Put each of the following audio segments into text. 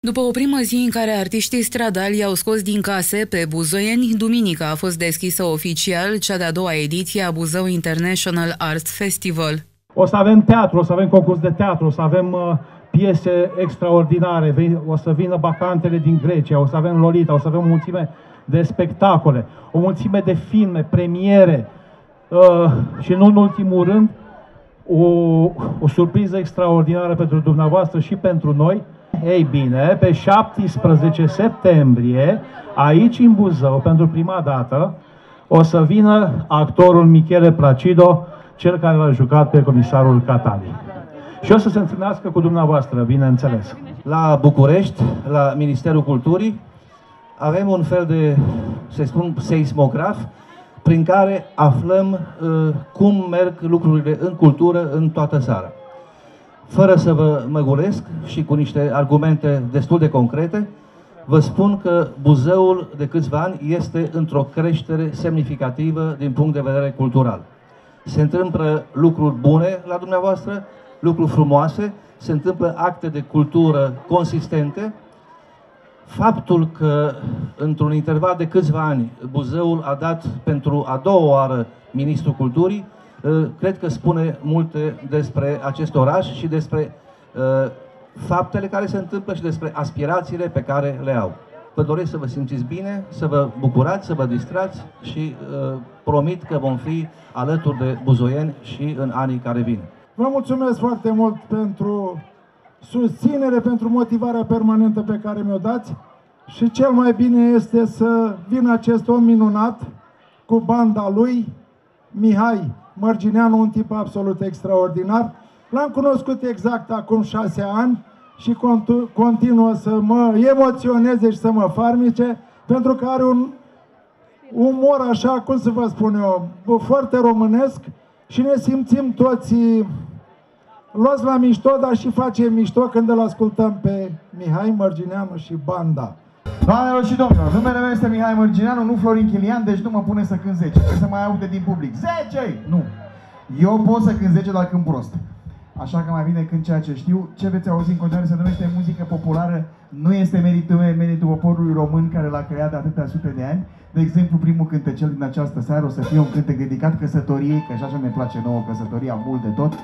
După o primă zi în care artiștii stradali i-au scos din case pe buzoieni, duminică a fost deschisă oficial cea de-a doua ediție a Buzău International Arts Festival. O să avem teatru, o să avem concurs de teatru, o să avem piese extraordinare, o să vină Bacantele din Grecia, o să avem Lolita, o să avem o mulțime de spectacole, o mulțime de filme, premiere și nu în ultimul rând o surpriză extraordinară pentru dumneavoastră și pentru noi. Ei bine, pe 17 septembrie, aici în Buzău, pentru prima dată, o să vină actorul Michele Placido, cel care l-a jucat pe comisarul Catali. Și o să se întâlnească cu dumneavoastră, bineînțeles. La București, la Ministerul Culturii, avem un fel de, să spun, seismograf, prin care aflăm cum merg lucrurile în cultură în toată țara. Fără să vă măgulesc și cu niște argumente destul de concrete, vă spun că Buzăul de câțiva ani este într-o creștere semnificativă din punct de vedere cultural. Se întâmplă lucruri bune la dumneavoastră, lucruri frumoase, se întâmplă acte de cultură consistente. Faptul că într-un interval de câțiva ani Buzăul a dat pentru a doua oară Ministrul Culturii, cred că spune multe despre acest oraș și despre faptele care se întâmplă și despre aspirațiile pe care le au. Vă doresc să vă simțiți bine, să vă bucurați, să vă distrați și promit că vom fi alături de buzoieni și în anii care vin. Vă mulțumesc foarte mult pentru susținere, pentru motivarea permanentă pe care mi-o dați și cel mai bine este să vină acest om minunat cu banda lui, Mihai Mărgineanu, un tip absolut extraordinar. L-am cunoscut exact acum 6 ani și continuă să mă emoționeze și să mă farmice, pentru că are un umor așa, cum să vă spun eu, foarte românesc și ne simțim toți luați la mișto, dar și facem mișto când îl ascultăm pe Mihai Mărgineanu și banda. Doamnelor și domnilor, numele meu este Mihai Mărgineanu, nu Florin Chilian, deci nu mă pune să cânt 10, că se mai aude din public. 10! Nu! Eu pot să cânt 10, dar cânt prost. Așa că mai bine cânt ceea ce știu. Ce veți auzi în continuare se numește muzică populară. Nu este meritul poporului român care l-a creat de atâtea sute de ani. De exemplu, primul cântecel din această seară o să fie un cântec dedicat căsătoriei, că așa ne place nouă căsătoria mult de tot.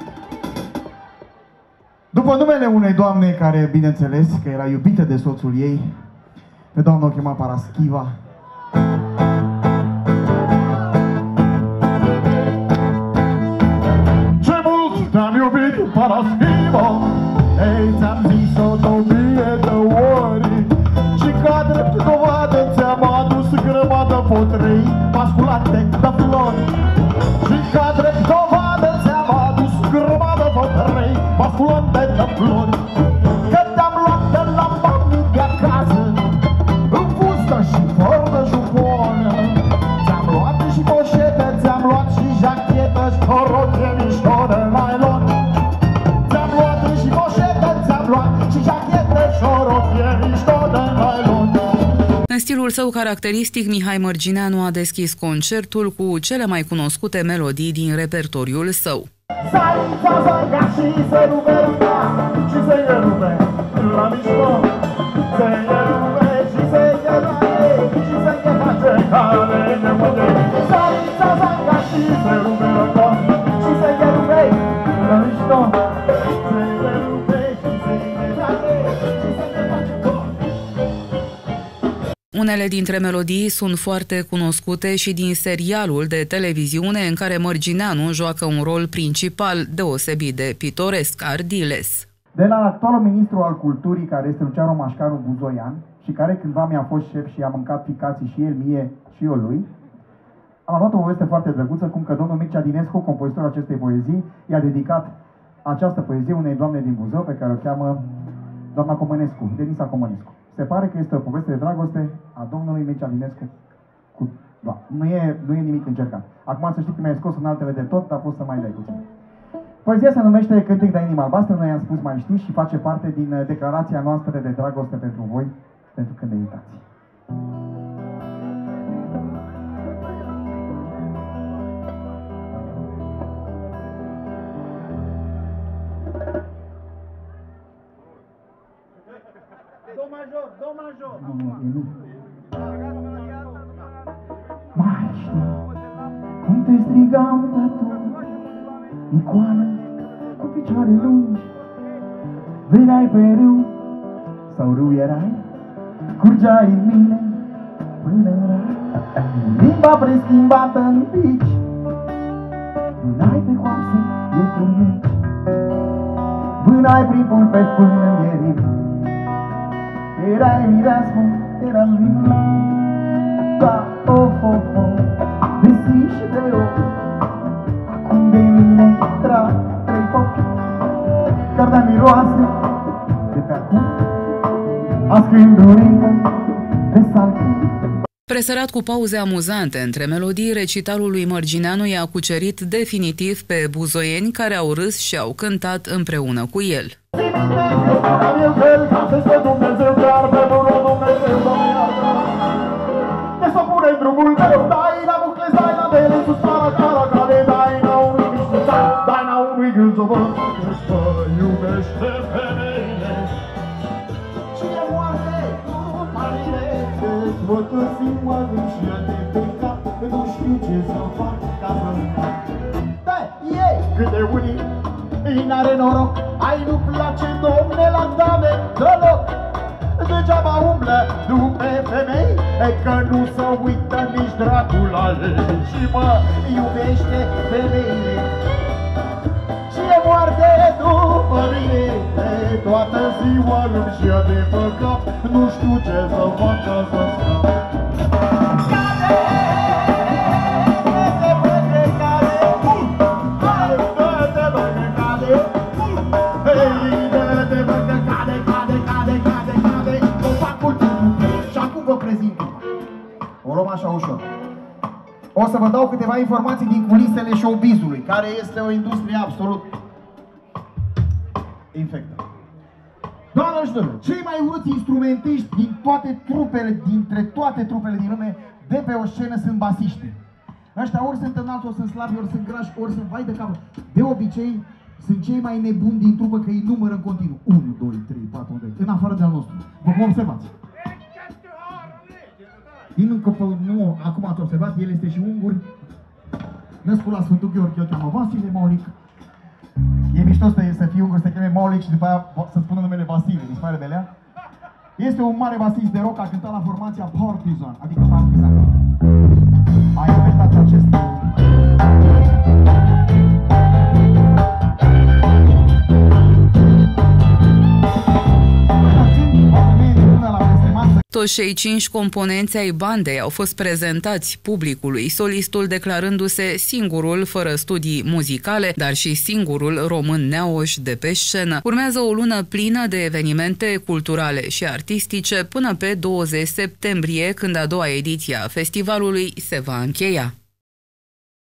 După numele unei doamne care, bineînțeles, că era iubită de soțul ei, pe doamna o chema Paraschiva. Ce mult te-am iubit, Paraschiva, ei, ți-am zis-o de 1000 de ori, și ca drept dovadă ți-am adus grămadă potrei masculate de flori. Și ca drept dovadă ți-am adus grămadă potrei masculate de flori. Că te-am luat de la mami de acasă, în fustă și fără de juponă. Ți-am luat și poșete, ți-am luat și jachetă și o roche mișto de nylon. Ți-am luat și poșete, ți-am luat și jachetă și o roche mișto de nylon. În stilul său caracteristic, Mihai Mărgineanu a deschis concertul cu cele mai cunoscute melodii din repertoriul său. Salța, zarga și se rupe, și se rupe la mișto. Se rupe și se rupe și se face cale de multe. Salța, zarga și se rupe și se rupe la mișto. Se rupe și se rupe și se face. Unele dintre melodii sunt foarte cunoscute și din serialul de televiziune în care Mărgineanu joacă un rol principal deosebit de pitoresc, Ardiles. De la actualul ministru al culturii, care este Luciano Mașcaru Buzoian, și care cândva mi-a fost șef și a mâncat ficații și el mie și eu lui, am luat o poveste foarte drăguță, cum că domnul Mircea Dinescu, compozitorul acestei poezii, i-a dedicat această poezie unei doamne din Buzău, pe care o cheamă doamna Comănescu, Denisa Comănescu. Se pare că este o poveste de dragoste a domnului Mircea Dinescu cu... Da, nu e nimic încercat. Acum să știi că mi-ai scos în altele de tot, dar poți să mai dai puțin. Poezia se numește Cântec de inima albastră, noi am spus mai știi, și face parte din declarația noastră de dragoste pentru voi, pentru când ne uitați. Mai știi cum te strigam atunci, icoană cu picioare lungi, veneai pe râu sau râu erai, curgeai în mine până în rai, limba preschimbată în pici, vânai pe coapse iepuri mici, vânai prin pulpe până în ierim, erai mireasmă, eram vin, da, of, of, of, de zi și de ochi, acum de mine trag trei copii, cartea miroase de pe acum, ascându-rică de saltii. Presărat cu pauze amuzante între melodii, recitalul lui Mărgineanu i-a cucerit definitiv pe buzoieni care au râs și au cântat împreună cu el. Câte unii îi n-are noroc, ai nu place, domne, la dame deloc. Degeaba umblă după femei, că nu se uită nici dracul la ei. Și mă iubește femeile și e moarte după mine. Toată ziua îmi șia de păcat, nu știu ce să fac ca să scap. O luăm așa ușor. O să vă dau câteva informații din culisele showbizului, care este o industrie absolut infectă. Doamnelor și domnilor, cei mai urâți instrumentiști dintre toate trupele din lume de pe o scenă sunt basiști. Ăștia ori sunt înalți, ori sunt slabi, ori sunt grași, ori sunt vai de cap. De obicei, sunt cei mai nebuni din trupă, că îi numără în continuu. 1, 2, 3, 4, 5, în afară de al nostru. Vă cum observați? Nu, acum ați observat, el este și ungur, născut la Sfântul Gheorghe, o cheamă Vasile Maulic. E mișto să fii ungur, să te cheme Maulic și după aia să spună numele Vasile, mi se pare belea. Este un mare basist de rock, a cântat la formația Partizan, adică Partizan. Ai inventat acest... Toți cei 5 componenți ai bandei au fost prezentați publicului, solistul declarându-se singurul fără studii muzicale, dar și singurul român neauș de pe scenă. Urmează o lună plină de evenimente culturale și artistice până pe 20 septembrie, când a doua ediție a festivalului se va încheia.